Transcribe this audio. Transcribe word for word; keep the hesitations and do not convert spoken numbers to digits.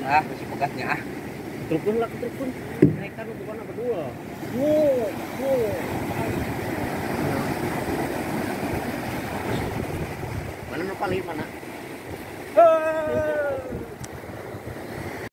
ah masih pegatnya ah. Terpun lah terpun. Naikkan bukan apa dua. Wow, wow. Mana nu paling mana?